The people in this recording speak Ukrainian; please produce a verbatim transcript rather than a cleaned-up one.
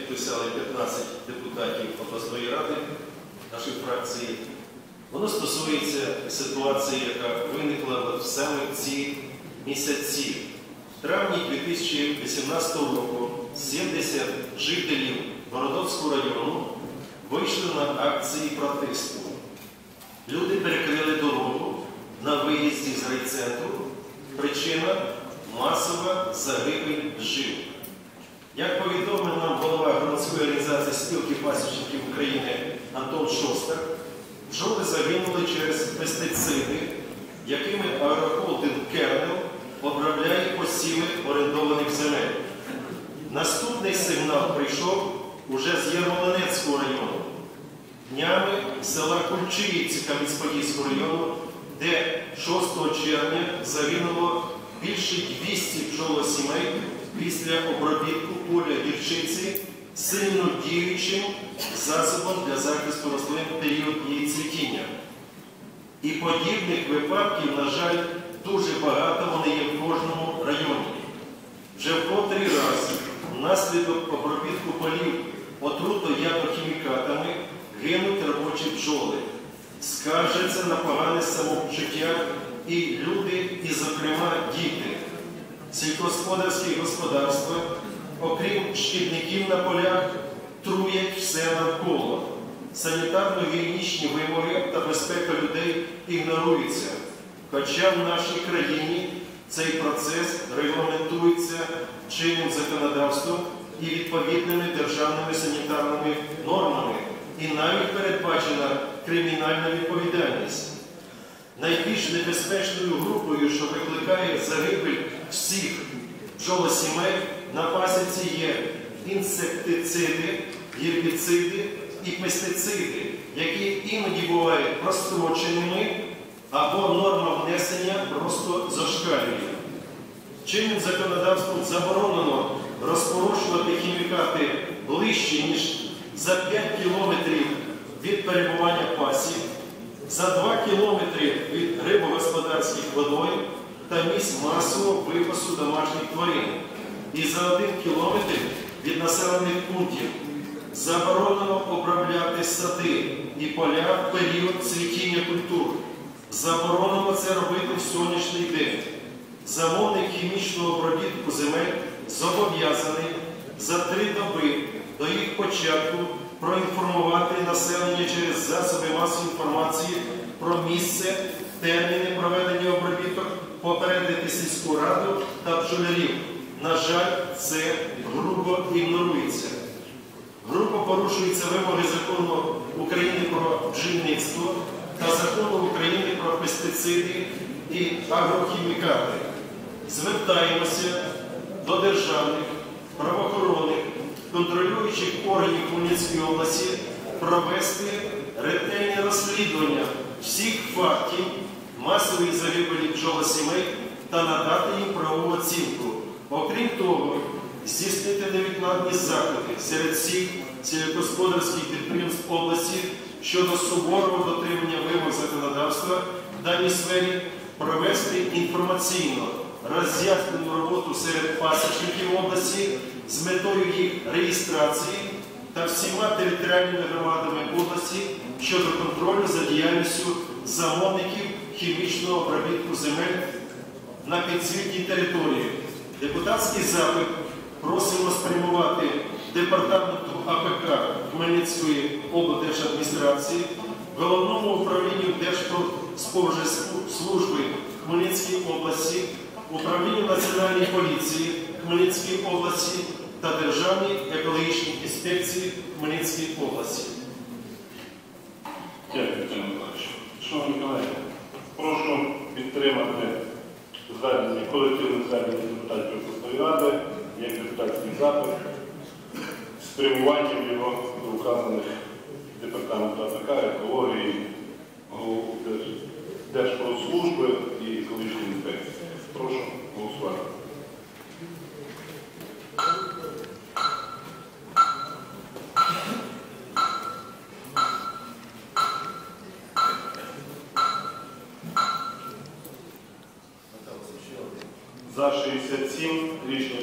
підписали п'ятнадцять депутатів обласної ради нашої фракції. Воно стосується ситуації, яка виникла в саме ці місяці. В травні дві тисячі вісімнадцятого року сімдесят жителів Городоцького району вийшли на акції протесту. Люди перекрили дорогу на виїзді з райцентру. Причина – масова загибель жив. Як повідомив нам голова громадської організації спілки пасічників України Антон Шостак, бджоли загинули через пестициди, якими агрохолдинг «Кернел» обробляє посіви орендованих земель. Наступний сигнал прийшов уже з Ярмолинецького району. Днями села Кульчиївці Кам'янець-Подільського району, де шостого червня загинуло більше двохсот бджолосімей після обробітку поля гірчиці сильно діючим засобом для захисту рослин в період її цвітіння. І подібних випадків, на жаль, дуже багато вони є в кожному районі. Вже в котрий раз внаслідок обробітку полів отруто-ядохімікатами гинуть робочі бджоли. Скаржаться на погане самопочуття і люди, і, зокрема, діти. Сільськогосподарські господарства, окрім шкідників на полях, труять все навколо. Санітарно-гігієнічні вимоги та безпека людей ігноруються. Хоча в нашій країні цей процес регламентується чинним законодавством і відповідними державними санітарними нормами, і навіть передбачена кримінальна відповідальність. Найбільш небезпечною групою, що викликає загибель всіх бджолосімей на пасіці, є інсектициди, гербіциди і пестициди, які іноді бувають простроченими або норма внесення просто зашкалює. Чинним законодавством заборонено розпорошувати хімікати ближче, ніж за п'ять кілометрів від перебування пасів, за два кілометри від рибогосподарських водойм та місць масового випасу домашніх тварин і за один кілометр від населених пунктів. Заборонено обробляти сади і поля в період цвітіння культур. Заборонено це робити в сонячний день. Замовник хімічного обробітку земель зобов'язаний за три доби до їх початку проінформувати населення через засоби масової інформації про місце, терміни проведення обробіток, попередити сільську раду та бджолярів. На жаль, це грубо ігнорується. Грубо порушуються вимоги Закону України про бджільництво та Закону України про пестициди і агрохімікати. Звертаємося до державних, правоохоронних, контролюючих органів Хмельницької області провести ретельне розслідування всіх фактів масової загибелі бджолосімей та надати їм правову оцінку. Окрім того, здійснити невідкладні заходи серед всіх сільськогосподарських підприємств області щодо суворого дотримання вимог законодавства в даній сфері, провести інформаційно роз'яснену роботу серед пасічників області з метою їх реєстрації та всіма територіальними громадами області щодо контролю за діяльністю замовників хімічного обробітку земель на підзвітній території. Депутатський запит просимо спрямувати Департаменту А П К Хмельницької облдержадміністрації, Головному управлінню Держпродспоживслужби Хмельницької області, Управлінню Національної поліції Хмельницької області та Державній екологічній інспекції Хмельницької області. Дякую, Віталій Миколаївич. Шановні колеги, прошу підтримати звернення, колективне звернення депутатів обласної ради, як депутатський запит, спрямуванням його до указаних департаменту А П К, екології, Держпродслужби і екологічної інспекції. Прошу голосувати. За шістдесят сім рішення